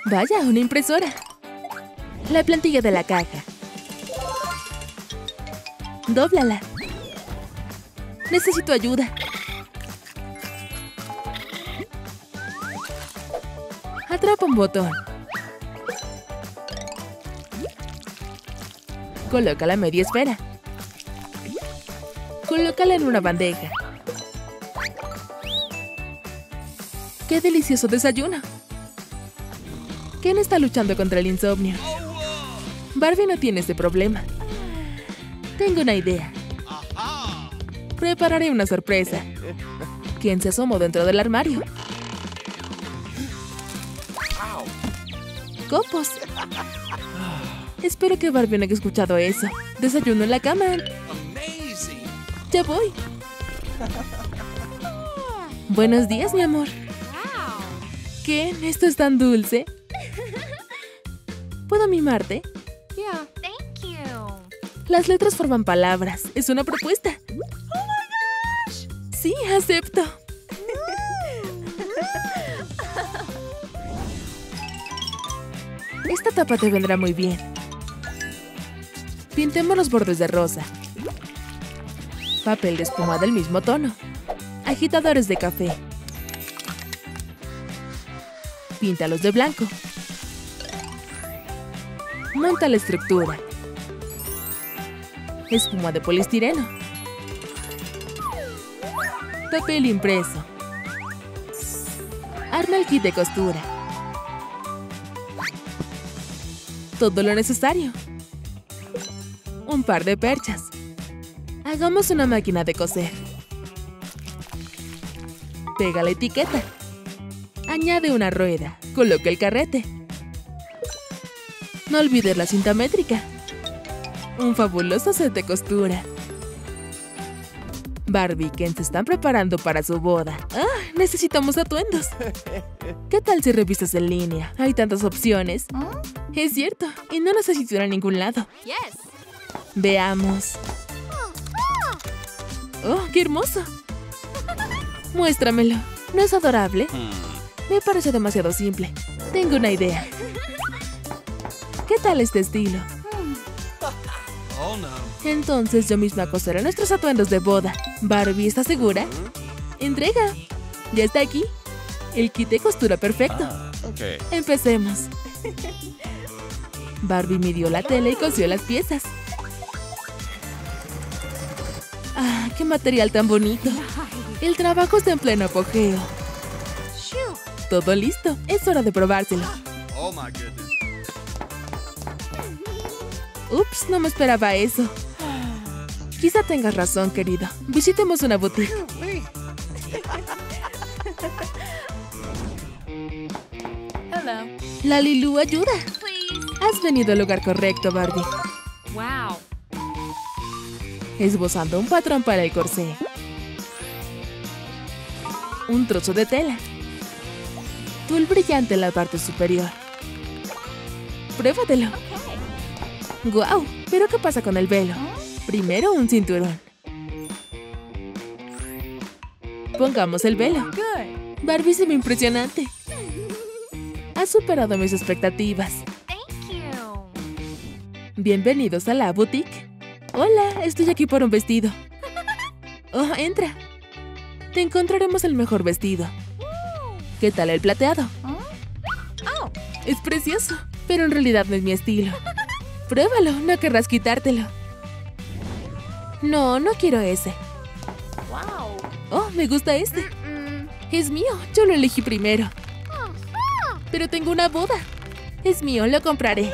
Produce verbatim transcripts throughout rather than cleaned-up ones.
Vaya, una impresora. La plantilla de la caja. Dóblala. Necesito ayuda. Atrapa un botón. Coloca la media esfera. Colócala en una bandeja. ¡Qué delicioso desayuno! Ken está luchando contra el insomnio. Barbie no tiene ese problema. Tengo una idea. Prepararé una sorpresa. Ken se asomó dentro del armario. ¡Copos! Espero que Barbie no haya escuchado eso. Desayuno en la cama. Ya voy. Buenos días, mi amor. Ken, esto es tan dulce. ¿Puedo mimarte? Yeah. Thank you. Las letras forman palabras. Es una propuesta. Oh my gosh. Sí, acepto. Esta tapa te vendrá muy bien. Pintemos los bordes de rosa. Papel de espuma del mismo tono. Agitadores de café. Píntalos de blanco. Monta la estructura. Espuma de poliestireno. Papel impreso. Arma el kit de costura. Todo lo necesario. Un par de perchas. Hagamos una máquina de coser. Pega la etiqueta. Añade una rueda. Coloca el carrete. No olvides la cinta métrica. Un fabuloso set de costura. Barbie y Ken se están preparando para su boda. ¡Ah! Necesitamos atuendos. ¿Qué tal si revisas en línea? Hay tantas opciones. Huh? Es cierto, y no necesito ir a ningún lado. Yes. Veamos. ¡Oh, qué hermoso! Muéstramelo. ¿No es adorable? Me parece demasiado simple. Tengo una idea. ¿Qué tal este estilo? Oh, no. Entonces yo misma coseré nuestros atuendos de boda. Barbie, ¿estás segura? Entrega. Ya está aquí. El kit de costura perfecto. Ah, okay. Empecemos. Barbie midió la tela y cosió las piezas. ¡Ah, qué material tan bonito! El trabajo está en pleno apogeo. Shoo. Todo listo. Es hora de probárselo. Oh, my goodness. Ups, no me esperaba eso. Quizá tengas razón, querido. Visitemos una boutique. Hello. Lalilu, ayuda. Please. Has venido al lugar correcto, Barbie. Wow. Esbozando un patrón para el corsé. Un trozo de tela. Tul brillante en la parte superior. Pruébatelo. Okay. ¡Guau! ¿Pero qué pasa con el velo? Primero un cinturón. Pongamos el velo. Good. Barbie se ve impresionante. Has superado mis expectativas. Thank you. Bienvenidos a la boutique. Hola, estoy aquí por un vestido. Oh, entra. Te encontraremos el mejor vestido. ¿Qué tal el plateado? Huh? Oh. Es precioso, pero en realidad no es mi estilo. Pruébalo, no querrás quitártelo. No, no quiero ese. Wow. Oh, me gusta este. Mm-mm. Es mío, yo lo elegí primero. Oh, oh. Pero tengo una boda. Es mío, lo compraré.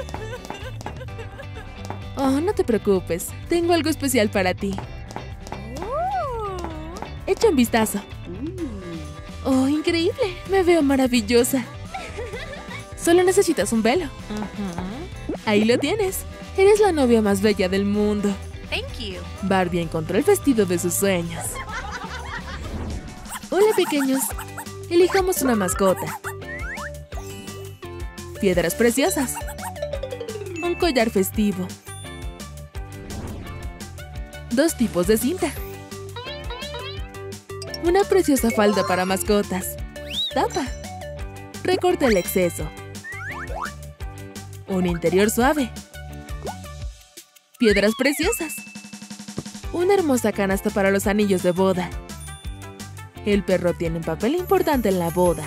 Oh, no te preocupes. Tengo algo especial para ti. Ooh. Echa un vistazo. Oh, increíble. Me veo maravillosa. Solo necesitas un velo. Uh-huh. Ahí lo tienes. Eres la novia más bella del mundo. Thank you. Barbie encontró el vestido de sus sueños. Hola, pequeños. Elijamos una mascota. Piedras preciosas. Un collar festivo. Dos tipos de cinta. Una preciosa falda para mascotas. Tapa. Recorta el exceso. Un interior suave. Piedras preciosas. Una hermosa canasta para los anillos de boda. El perro tiene un papel importante en la boda.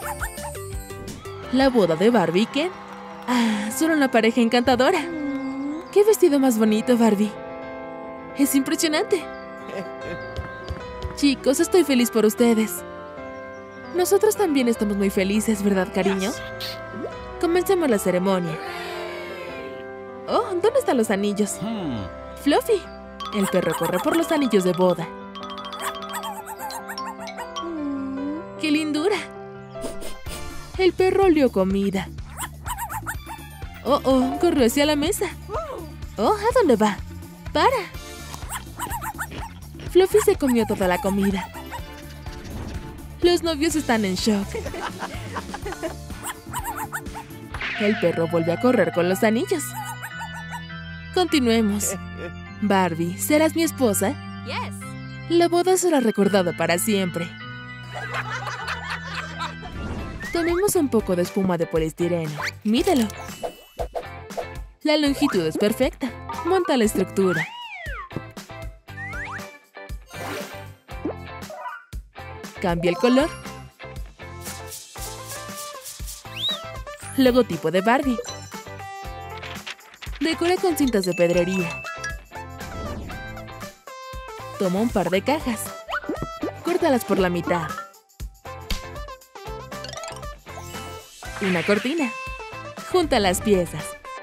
La boda de Barbie y Ken. Ah, son una pareja encantadora. ¡Qué vestido más bonito, Barbie! ¡Es impresionante! Chicos, estoy feliz por ustedes. Nosotros también estamos muy felices, ¿verdad, cariño? Comencemos la ceremonia. Oh, ¿dónde están los anillos? Fluffy. El perro corre por los anillos de boda. ¡Qué lindura! El perro olió comida. Oh, oh, corrió hacia la mesa. Oh, ¿a dónde va? ¡Para! Fluffy se comió toda la comida. Los novios están en shock. El perro vuelve a correr con los anillos. Continuemos. Barbie, ¿serás mi esposa? Yes. La boda será recordada para siempre. Tomemos un poco de espuma de poliestireno. Mídelo. La longitud es perfecta. Monta la estructura. Cambia el color. Logotipo de Barbie. Decora con cintas de pedrería. Toma un par de cajas. Córtalas por la mitad. Una cortina. Junta las piezas.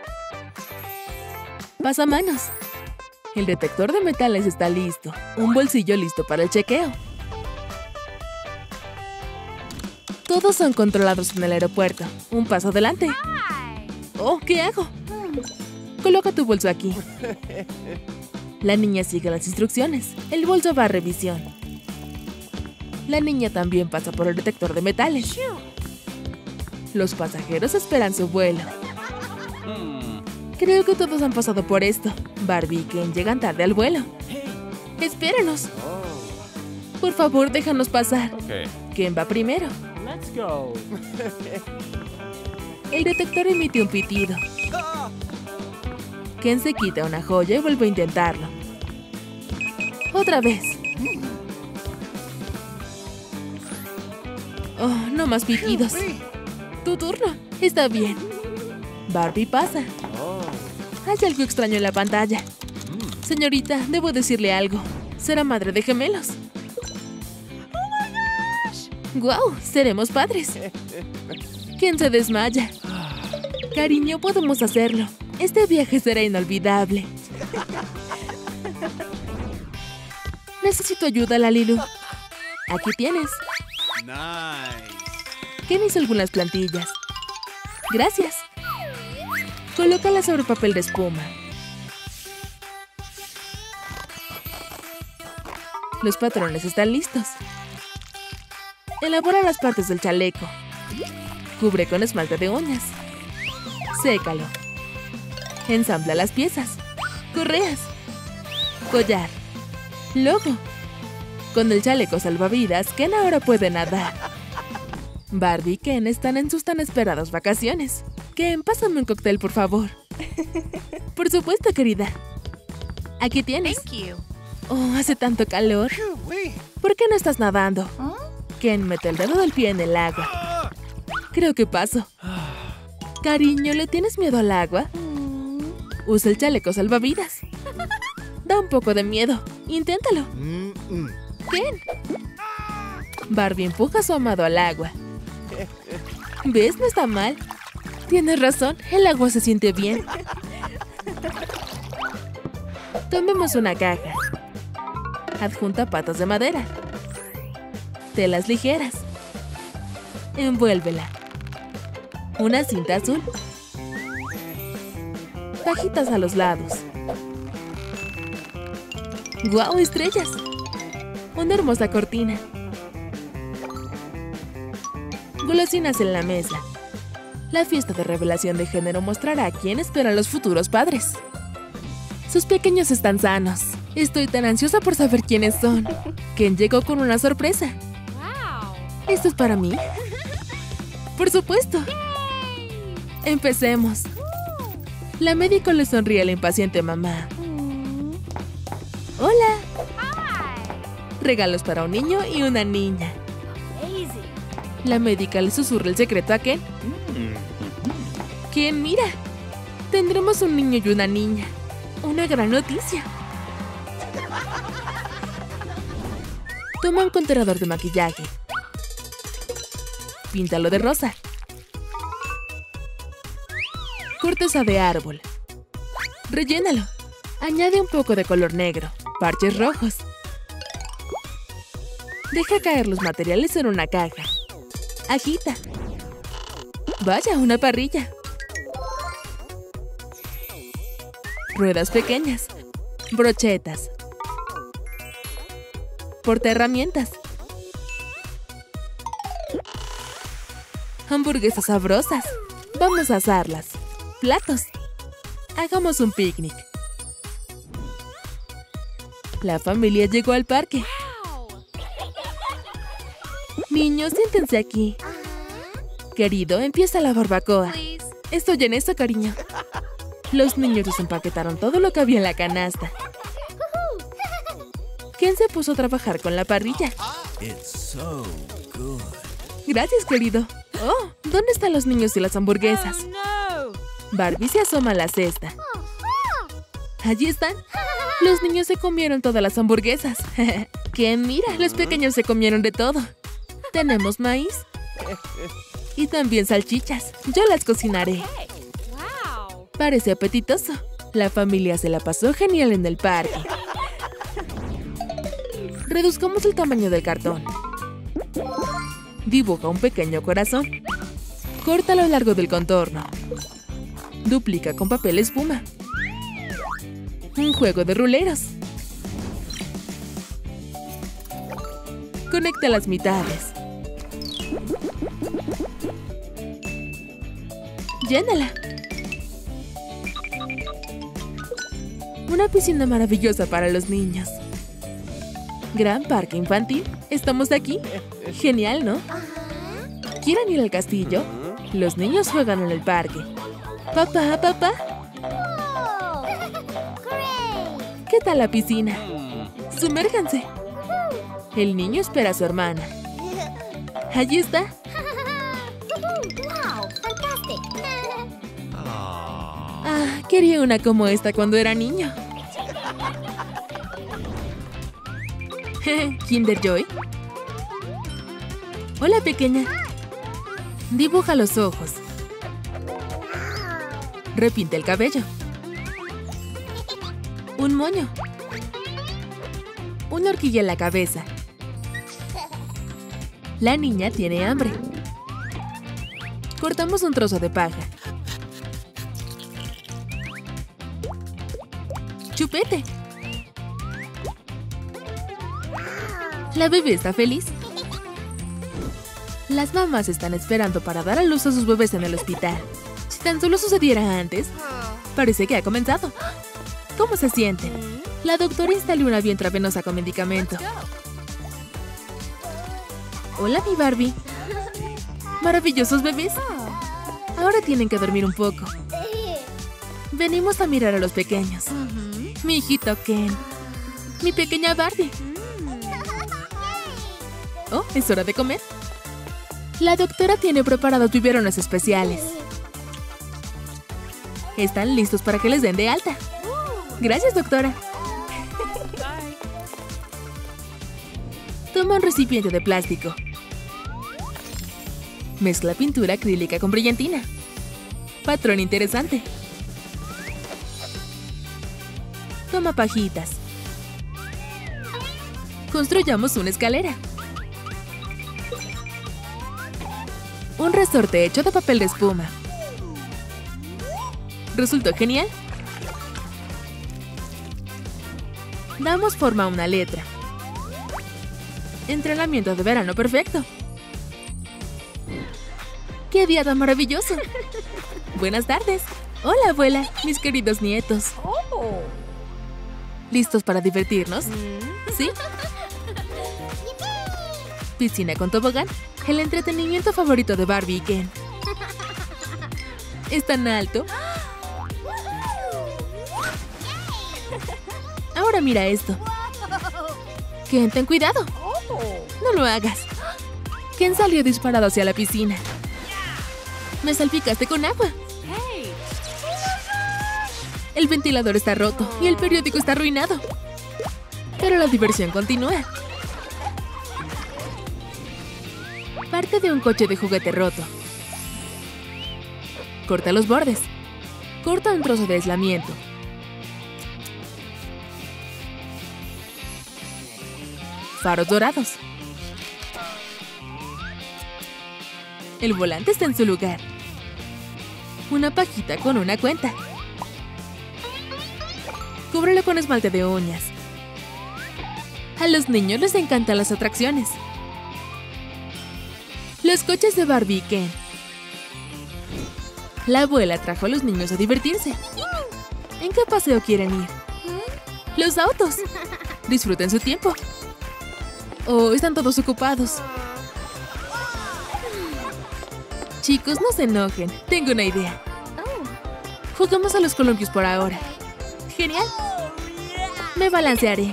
Pasamanos. El detector de metales está listo. Un bolsillo listo para el chequeo. Todos son controlados en el aeropuerto. Un paso adelante. Oh, ¿qué hago? Coloca tu bolso aquí. La niña sigue las instrucciones. El bolso va a revisión. La niña también pasa por el detector de metales. Los pasajeros esperan su vuelo. Creo que todos han pasado por esto. Barbie y Ken llegan tarde al vuelo. ¡Espéranos! Por favor, déjanos pasar. Okay. Ken va primero. Let's go. El detector emite un pitido. Ken se quita una joya y vuelve a intentarlo. Otra vez. Oh, no más pitidos. Tu turno. Está bien. Barbie pasa. Hay algo extraño en la pantalla. Señorita, debo decirle algo. Será madre de gemelos. ¡Guau! Seremos padres. Ken se desmaya. Cariño, podemos hacerlo. Este viaje será inolvidable. Necesito ayuda, Lalilu. Aquí tienes. Nice. Ken hizo algunas plantillas. Gracias. Colócalas sobre papel de espuma. Los patrones están listos. Elabora las partes del chaleco. Cubre con esmalte de uñas. Sécalo. Ensambla las piezas. Correas. Collar. Logo. Con el chaleco salvavidas, Ken ahora puede nadar. Barbie y Ken están en sus tan esperadas vacaciones. Ken, pásame un cóctel, por favor. Por supuesto, querida. Aquí tienes. Thank you. Oh, hace tanto calor. ¿Por qué no estás nadando? Ken mete el dedo del pie en el agua. Creo que paso. Cariño, ¿le tienes miedo al agua? Usa el chaleco salvavidas. Da un poco de miedo. Inténtalo. Ken. Barbie empuja a su amado al agua. ¿Ves? No está mal. Tienes razón, el agua se siente bien. Tomemos una caja. Adjunta patas de madera. Telas ligeras. Envuélvela. Una cinta azul. Pajitas a los lados. ¡Guau, estrellas! Una hermosa cortina. Golosinas en la mesa. La fiesta de revelación de género mostrará a quién espera a los futuros padres. Sus pequeños están sanos. Estoy tan ansiosa por saber quiénes son. Ken llegó con una sorpresa. Wow. ¿Esto es para mí? Por supuesto. Empecemos. La médico le sonríe a la impaciente mamá. ¡Hola! Regalos para un niño y una niña. La médica le susurra el secreto a Ken. ¡Ken, mira! Tendremos un niño y una niña. ¡Una gran noticia! Toma un contenedor de maquillaje. Píntalo de rosa. Corteza de árbol. Rellénalo. Añade un poco de color negro. Parches rojos. Deja caer los materiales en una caja. Agita. Vaya, una parrilla. Ruedas pequeñas. Brochetas. Portaherramientas. Hamburguesas sabrosas. Vamos a asarlas. Platos. Hagamos un picnic. La familia llegó al parque. Niños, siéntense aquí. Querido, empieza la barbacoa. Estoy en esto, cariño. Los niños desempaquetaron todo lo que había en la canasta. Ken se puso a trabajar con la parrilla. Gracias, querido. Oh, ¿dónde están los niños y las hamburguesas? Barbie se asoma a la cesta. Allí están. Los niños se comieron todas las hamburguesas. Ken, mira, los pequeños se comieron de todo. Tenemos maíz. Y también salchichas. Yo las cocinaré. Parece apetitoso. La familia se la pasó genial en el parque. Reduzcamos el tamaño del cartón. Dibuja un pequeño corazón. Córtalo a lo largo del contorno. Duplica con papel espuma. Un juego de ruleros. Conecta las mitades. Llénala. Una piscina maravillosa para los niños. Gran parque infantil. ¿Estamos aquí? Genial, ¿no? ¿Quieren ir al castillo? Los niños juegan en el parque. Papá, papá. ¿Qué tal la piscina? Sumérjanse. El niño espera a su hermana. Allí está. Ah, quería una como esta cuando era niño. Kinder Joy. Hola, pequeña. Dibuja los ojos. Repinte el cabello. Un moño. Una horquilla en la cabeza. La niña tiene hambre. Cortamos un trozo de paja. ¡Chupete! La bebé está feliz. Las mamás están esperando para dar a luz a sus bebés en el hospital. Si tan solo sucediera antes. Parece que ha comenzado. ¿Cómo se sienten? La doctora instaló una vía intravenosa con medicamento. Hola, mi Barbie. ¿Maravillosos bebés? Ahora tienen que dormir un poco. Venimos a mirar a los pequeños. Mi hijito Ken. Mi pequeña Barbie. Oh, ¿es hora de comer? La doctora tiene preparados biberones especiales. ¿Están listos para que les den de alta? Gracias, doctora. Toma un recipiente de plástico. Mezcla pintura acrílica con brillantina. Patrón interesante. Toma pajitas. Construyamos una escalera. Un resorte hecho de papel de espuma. ¿Resultó genial? Damos forma a una letra. Entrenamiento de verano perfecto. ¡Qué día tan maravilloso! Buenas tardes. Hola, abuela, mis queridos nietos. ¿Listos para divertirnos? ¿Sí? Piscina con tobogán. El entretenimiento favorito de Barbie y Ken. ¿Es tan alto? Ahora mira esto. Ken, ten cuidado. No lo hagas. Ken salió disparado hacia la piscina. Me salpicaste con agua. El ventilador está roto y el periódico está arruinado. Pero la diversión continúa. Parte de un coche de juguete roto. Corta los bordes. Corta un trozo de aislamiento. Faros dorados. El volante está en su lugar. Una pajita con una cuenta. Cúbrelo con esmalte de uñas. A los niños les encantan las atracciones. Los coches de Barbie y Ken. La abuela trajo a los niños a divertirse. ¿En qué paseo quieren ir? Los autos. Disfruten su tiempo. Oh, están todos ocupados. Chicos, no se enojen. Tengo una idea. Juguemos a los columpios por ahora. Genial. Me balancearé.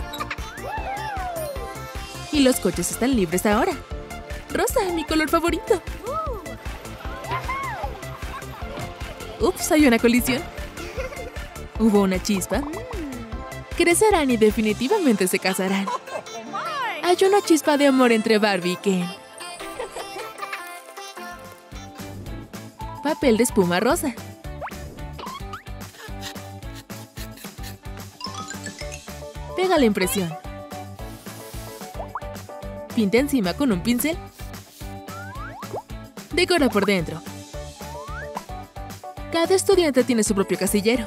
Y los coches están libres ahora. Rosa, mi color favorito. Ups, hay una colisión. Hubo una chispa. Crecerán y definitivamente se casarán. Hay una chispa de amor entre Barbie y Ken. Papel de espuma rosa. Pega la impresión. Pinta encima con un pincel. Decora por dentro. Cada estudiante tiene su propio casillero.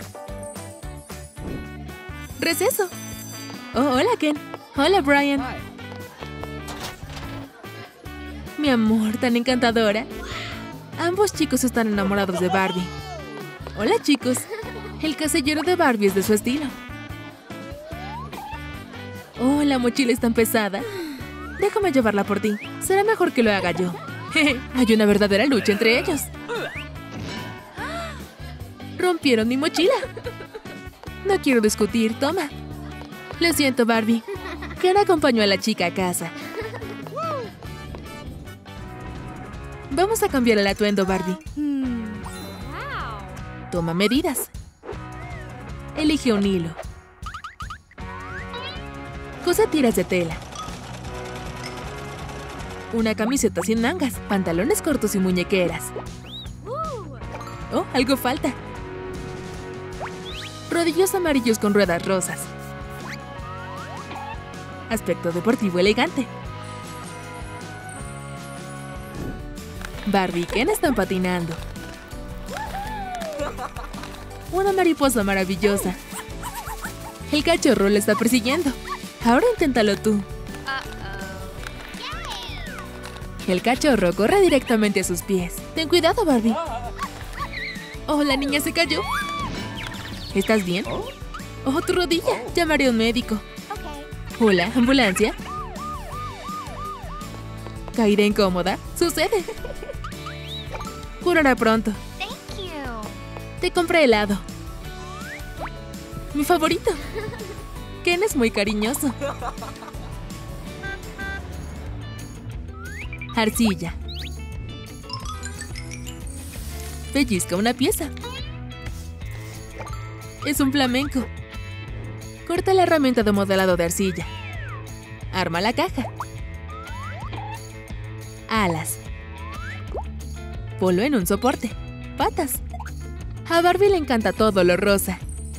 Receso. Oh, hola, Ken. Hola, Brian. Mi amor, tan encantadora. Ambos chicos están enamorados de Barbie. Hola, chicos. El casillero de Barbie es de su estilo. Oh, la mochila es tan pesada. Déjame llevarla por ti. Será mejor que lo haga yo. Hay una verdadera lucha entre ellos. Rompieron mi mochila. No quiero discutir, toma. Lo siento, Barbie. Ken acompañó a la chica a casa. Vamos a cambiar el atuendo, Barbie. Toma medidas. Elige un hilo. Cose tiras de tela. Una camiseta sin mangas, pantalones cortos y muñequeras. Oh, algo falta. Rodillos amarillos con ruedas rosas. Aspecto deportivo elegante. Barbie y Ken están patinando. Una mariposa maravillosa. El cachorro le está persiguiendo. Ahora inténtalo tú. El cachorro corre directamente a sus pies. Ten cuidado, Barbie. Oh, la niña se cayó. ¿Estás bien? Oh, tu rodilla. Llamaré a un médico. Hola, ambulancia. Caída incómoda. Sucede. Curará pronto. Te compré helado. Mi favorito. Ken es muy cariñoso. Arcilla. Pellizca una pieza. Es un flamenco. Corta la herramienta de modelado de arcilla. Arma la caja. Alas. Ponlo en un soporte. Patas. A Barbie le encanta todo lo rosa.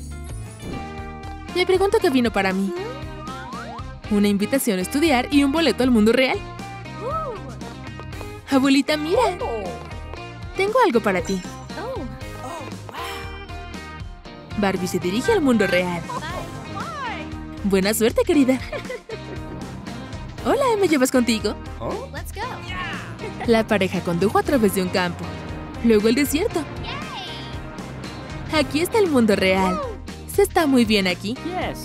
Le pregunto qué vino para mí. Una invitación a estudiar y un boleto al mundo real. Abuelita, mira. Tengo algo para ti. Barbie se dirige al mundo real. Buena suerte, querida. Hola, ¿me llevas contigo? La pareja condujo a través de un campo. Luego el desierto. Aquí está el mundo real. Se está muy bien aquí.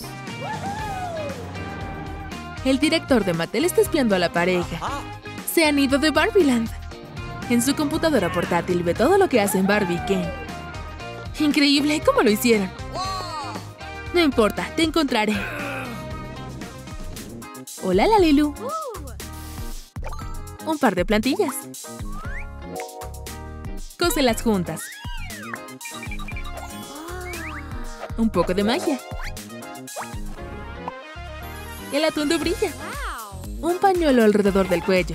El director de Mattel está espiando a la pareja. Se han ido de Barbieland. En su computadora portátil ve todo lo que hacen Barbie y Ken. Increíble, ¿cómo lo hicieron? No importa, te encontraré. Hola, Lalilu. Un par de plantillas. Cóselas juntas. Un poco de magia. El atuendo brilla. Un pañuelo alrededor del cuello.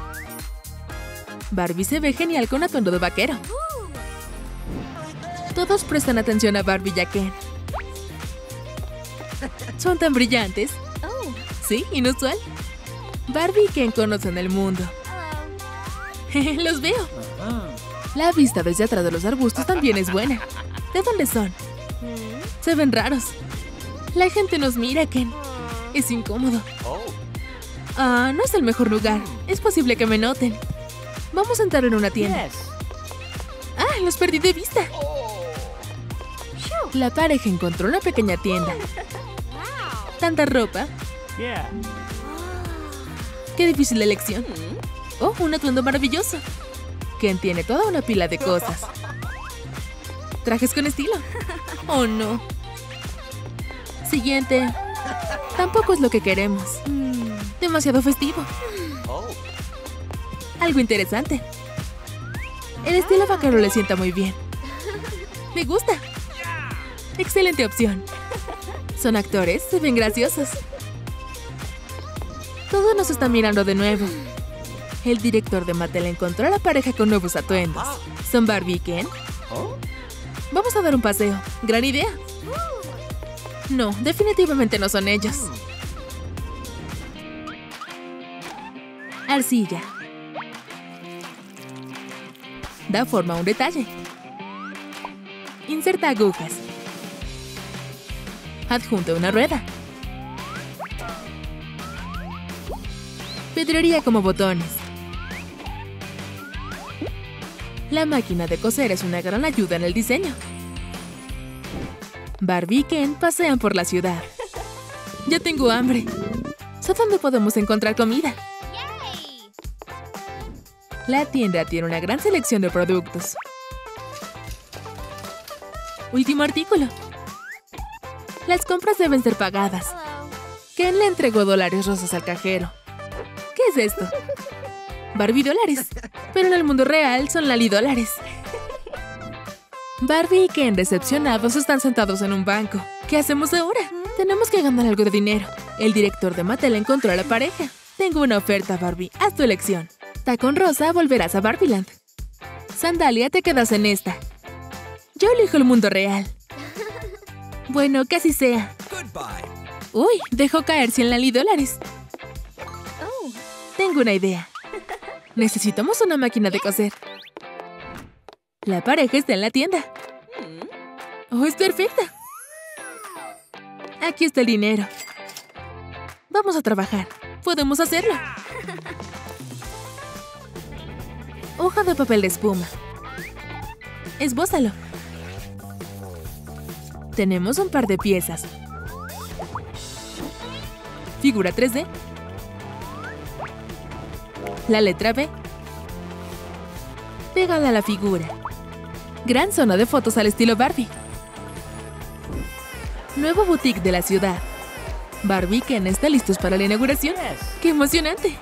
Barbie se ve genial con atuendo de vaquero. Todos prestan atención a Barbie y a Ken. Son tan brillantes. Sí, inusual. Barbie y Ken conocen el mundo. Los veo. La vista desde atrás de los arbustos también es buena. ¿De dónde son? Se ven raros. La gente nos mira, Ken. Es incómodo. Ah, no es el mejor lugar. Es posible que me noten. Vamos a entrar en una tienda. Ah, los perdí de vista. La pareja encontró una pequeña tienda. Tanta ropa. Qué difícil elección. Oh, un atuendo maravilloso. Ken tiene toda una pila de cosas. Trajes con estilo. Oh, no. Siguiente. Tampoco es lo que queremos. Demasiado festivo. Algo interesante. El estilo vaquero le sienta muy bien. Me gusta. Excelente opción. Son actores, se ven graciosos. Todos nos están mirando de nuevo. El director de Mattel encontró a la pareja con nuevos atuendos. ¿Son Barbie y Ken? Vamos a dar un paseo. Gran idea. No, definitivamente no son ellos. Arcilla. Da forma a un detalle. Inserta agujas. Adjunta una rueda. Pedrería como botones. La máquina de coser es una gran ayuda en el diseño. Barbie y Ken pasean por la ciudad. Ya tengo hambre. ¿Sabes dónde podemos encontrar comida? La tienda tiene una gran selección de productos. Último artículo. Las compras deben ser pagadas. Ken le entregó dólares rosas al cajero. ¿Qué es esto? Barbie dólares. Pero en el mundo real son Lali dólares. Barbie y Ken, decepcionados, están sentados en un banco. ¿Qué hacemos ahora? Tenemos que ganar algo de dinero. El director de Mattel encontró a la pareja. Tengo una oferta, Barbie. Haz tu elección. Tacón rosa, volverás a Barbieland. Sandalia, te quedas en esta. Yo elijo el mundo real. Bueno, que así sea. Uy, dejó caer cien Lali dólares. Tengo una idea. Necesitamos una máquina de coser. La pareja está en la tienda. Oh, es perfecta. Aquí está el dinero. Vamos a trabajar. Podemos hacerlo. Hoja de papel de espuma. Esbózalo. Tenemos un par de piezas. Figura tres D. La letra B. Pégala a la figura. Gran zona de fotos al estilo Barbie. Nuevo boutique de la ciudad. Barbie y Ken están listos para la inauguración. ¡Qué emocionante!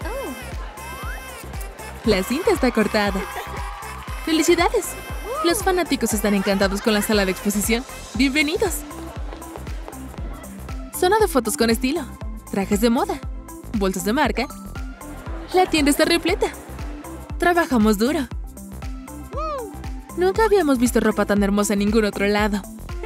La cinta está cortada. ¡Felicidades! Los fanáticos están encantados con la sala de exposición. ¡Bienvenidos! Zona de fotos con estilo. Trajes de moda. Bolsas de marca. La tienda está repleta. Trabajamos duro. Nunca habíamos visto ropa tan hermosa en ningún otro lado.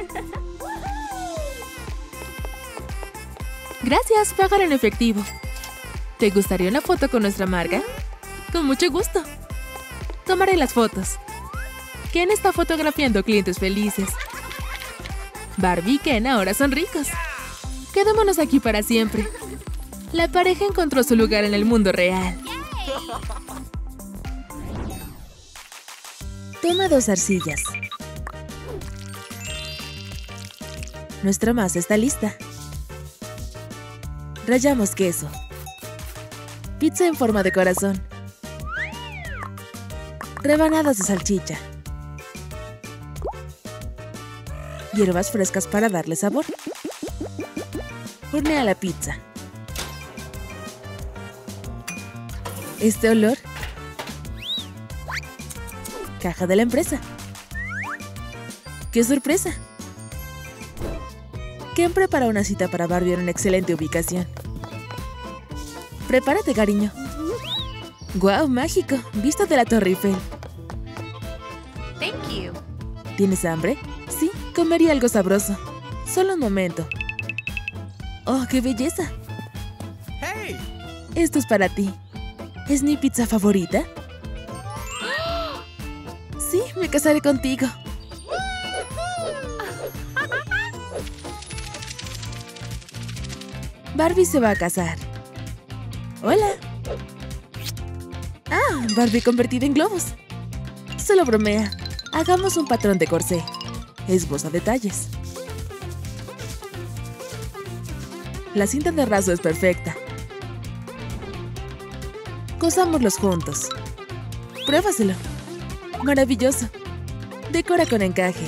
Gracias, pagar en efectivo. ¿Te gustaría una foto con nuestra marca? Con mucho gusto. Tomaré las fotos. Ken está fotografiando clientes felices. Barbie y Ken ahora son ricos. Quedémonos aquí para siempre. La pareja encontró su lugar en el mundo real. Toma dos arcillas. Nuestra masa está lista. Rallamos queso. Pizza en forma de corazón. Rebanadas de salchicha. Hierbas frescas para darle sabor. Hornea la pizza. Este olor. Caja de la empresa. ¡Qué sorpresa! Ken prepara una cita para Barbie en una excelente ubicación. Prepárate, cariño. ¡Guau, mágico! Vista de la Torre Eiffel. Thank you. ¿Tienes hambre? Sí, comería algo sabroso. Solo un momento. ¡Oh, qué belleza! Hey! Esto es para ti. ¿Es mi pizza favorita? Sí, me casaré contigo. Barbie se va a casar. ¡Hola! ¡Ah! Barbie convertida en globos. Solo bromea. Hagamos un patrón de corsé. Esboza detalles. La cinta de raso es perfecta. Cosámoslos juntos. Pruébaselo. Maravilloso. Decora con encaje.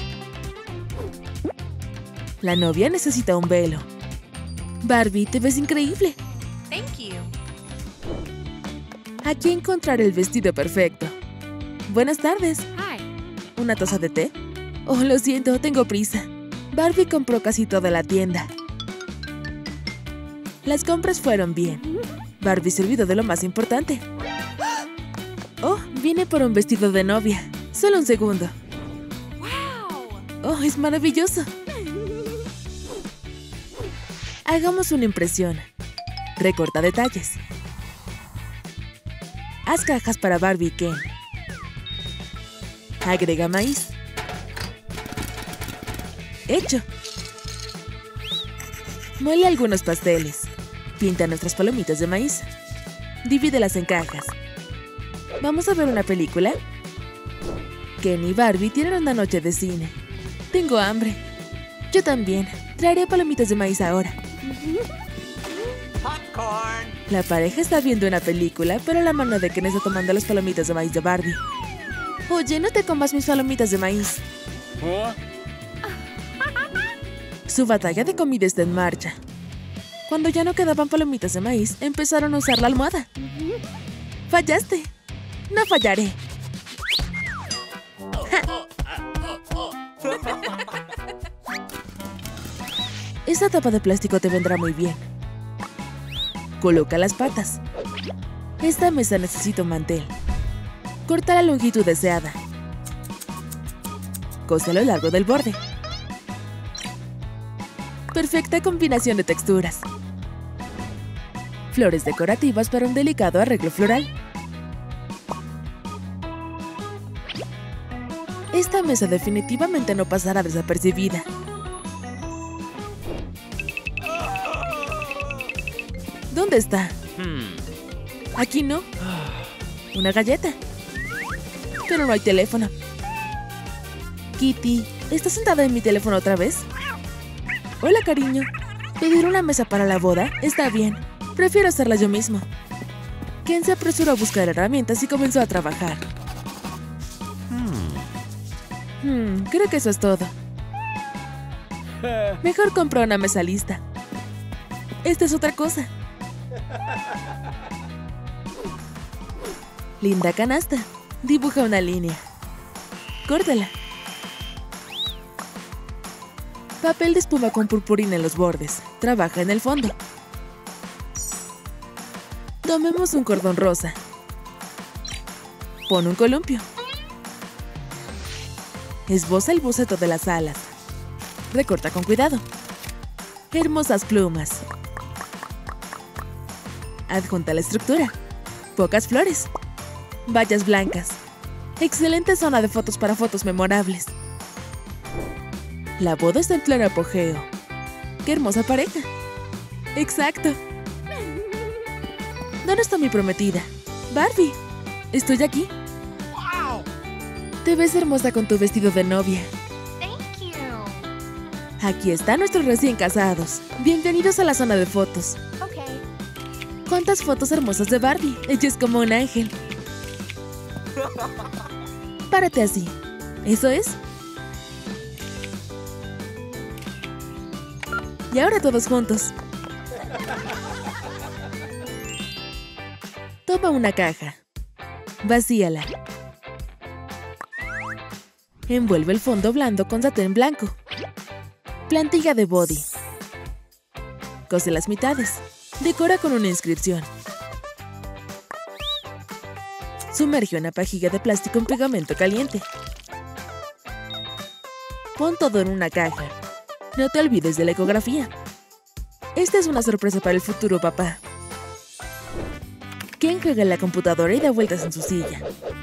La novia necesita un velo. Barbie, te ves increíble. Thank you. Aquí encontrar el vestido perfecto. Buenas tardes. Hi. ¿Una taza de té? Oh, lo siento, tengo prisa. Barbie compró casi toda la tienda. Las compras fueron bien. Barbie se olvidó de lo más importante. Oh, vine por un vestido de novia. Solo un segundo. Wow. Oh, es maravilloso. Hagamos una impresión. Recorta detalles. Haz cajas para Barbie y Ken. Agrega maíz. Hecho. Muele algunos pasteles. Pinta nuestras palomitas de maíz. Divídelas en cajas. ¿Vamos a ver una película? Ken y Barbie tienen una noche de cine. Tengo hambre. Yo también. Traeré palomitas de maíz ahora. Popcorn! La pareja está viendo una película, pero la mano de Ken está tomando las palomitas de maíz de Barbie. Oye, no te comas mis palomitas de maíz. Huh? Su batalla de comida está en marcha. Cuando ya no quedaban palomitas de maíz, empezaron a usar la almohada. ¡Fallaste! ¡No fallaré! Esta tapa de plástico te vendrá muy bien. Coloca las patas. Esta mesa necesita un mantel. Corta la longitud deseada. Cose a lo largo del borde. Perfecta combinación de texturas. Flores decorativas para un delicado arreglo floral. Esta mesa definitivamente no pasará desapercibida. ¿Dónde está? Hmm. Aquí no. Una galleta. Pero no hay teléfono. Kitty, ¿estás sentada en mi teléfono otra vez? Hola, cariño. ¿Pedir una mesa para la boda? Está bien. Prefiero hacerla yo mismo. Ken se apresuró a buscar herramientas y comenzó a trabajar. Hmm, creo que eso es todo. Mejor compro una mesa lista. Esta es otra cosa. Linda canasta. Dibuja una línea. Córtala. Papel de espuma con purpurina en los bordes. Trabaja en el fondo. Tomemos un cordón rosa. Pon un columpio. Esboza el boceto de las alas. Recorta con cuidado. Hermosas plumas. Adjunta la estructura. Pocas flores. Vallas blancas. Excelente zona de fotos para fotos memorables. La boda está en pleno apogeo. ¡Qué hermosa pareja! ¡Exacto! ¿Dónde está mi prometida? ¡Barbie! Estoy aquí. Wow! Te ves hermosa con tu vestido de novia. Thank you. Aquí están nuestros recién casados. Bienvenidos a la zona de fotos. Okay. ¿Cuántas fotos hermosas de Barbie? Ella es como un ángel. Párate así. ¿Eso es? Y ahora todos juntos. Toma una caja. Vacíala. Envuelve el fondo blando con satén blanco. Plantilla de body. Cose las mitades. Decora con una inscripción. Sumerge una pajilla de plástico en pegamento caliente. Pon todo en una caja. No te olvides de la ecografía. Esta es una sorpresa para el futuro papá. Ken juega en la computadora y da vueltas en su silla.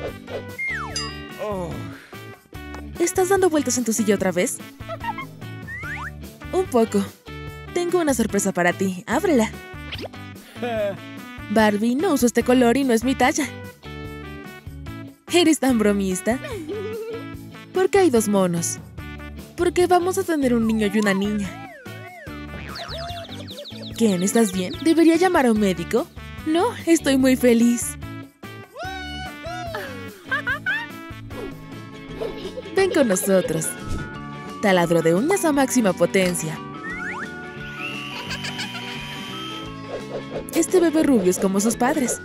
Oh. ¿Estás dando vueltas en tu silla otra vez? Un poco. Tengo una sorpresa para ti. Ábrela. Barbie, no uso este color y no es mi talla. ¿Eres tan bromista? ¿Por qué hay dos monos? Porque vamos a tener un niño y una niña. Ken, ¿estás bien? ¿Debería llamar a un médico? No, estoy muy feliz. Ven con nosotros. Taladro de uñas a máxima potencia. Este bebé rubio es como sus padres.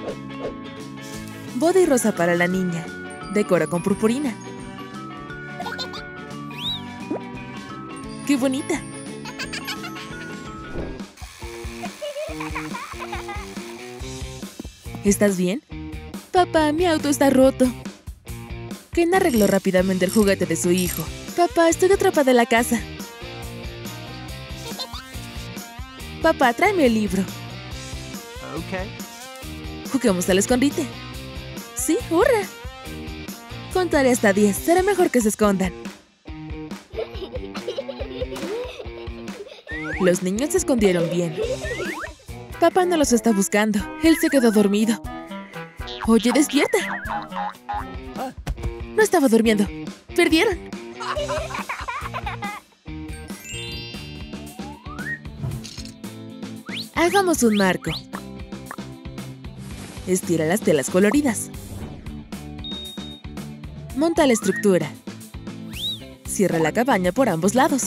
Body rosa para la niña. Decora con purpurina. ¡Qué bonita! ¿Estás bien? Papá, mi auto está roto. Ken arregló rápidamente el juguete de su hijo. Papá, estoy atrapada en la casa. Papá, tráeme el libro. Okay. Juguemos al escondite. Sí, hurra. Contaré hasta diez. Será mejor que se escondan. Los niños se escondieron bien. Papá no los está buscando. Él se quedó dormido. Oye, despierta. No estaba durmiendo. Perdieron. Hagamos un marco. Estira las telas coloridas. Monta la estructura. Cierra la cabaña por ambos lados.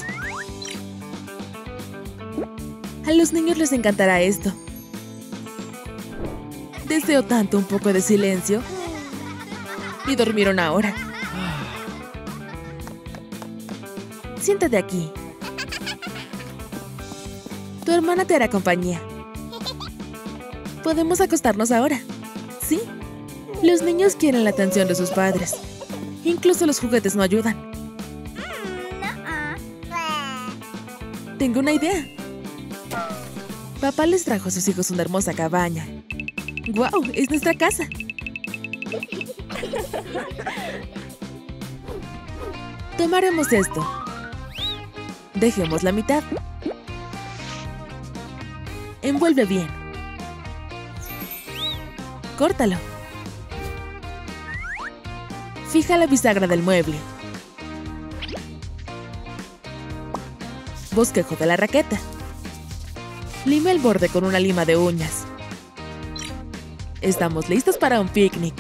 A los niños les encantará esto. Deseo tanto un poco de silencio. Y dormieron ahora. Siéntate aquí. Tu hermana te hará compañía. ¿Podemos acostarnos ahora? ¿Sí? Los niños quieren la atención de sus padres. Incluso los juguetes no ayudan. Tengo una idea. Papá les trajo a sus hijos una hermosa cabaña. ¡Guau! ¡Es nuestra casa! Tomaremos esto. Dejemos la mitad. Envuelve bien. Córtalo. Fija la bisagra del mueble. Bosquejo de la raqueta. Lima el borde con una lima de uñas. Estamos listos para un picnic.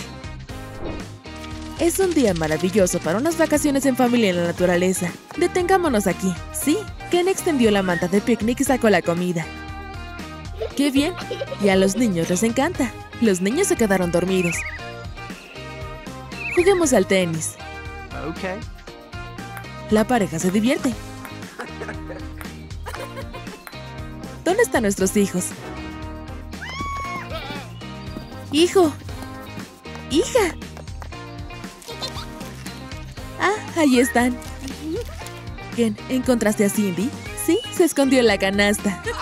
Es un día maravilloso para unas vacaciones en familia en la naturaleza. Detengámonos aquí. Sí, Ken extendió la manta de picnic y sacó la comida. ¡Qué bien! Y a los niños les encanta. Los niños se quedaron dormidos. Juguemos al tenis. Okay. La pareja se divierte. ¿Dónde están nuestros hijos? ¡Hijo! ¡Hija! Ah, ahí están. Ken, ¿encontraste a Cindy? Sí, se escondió en la canasta.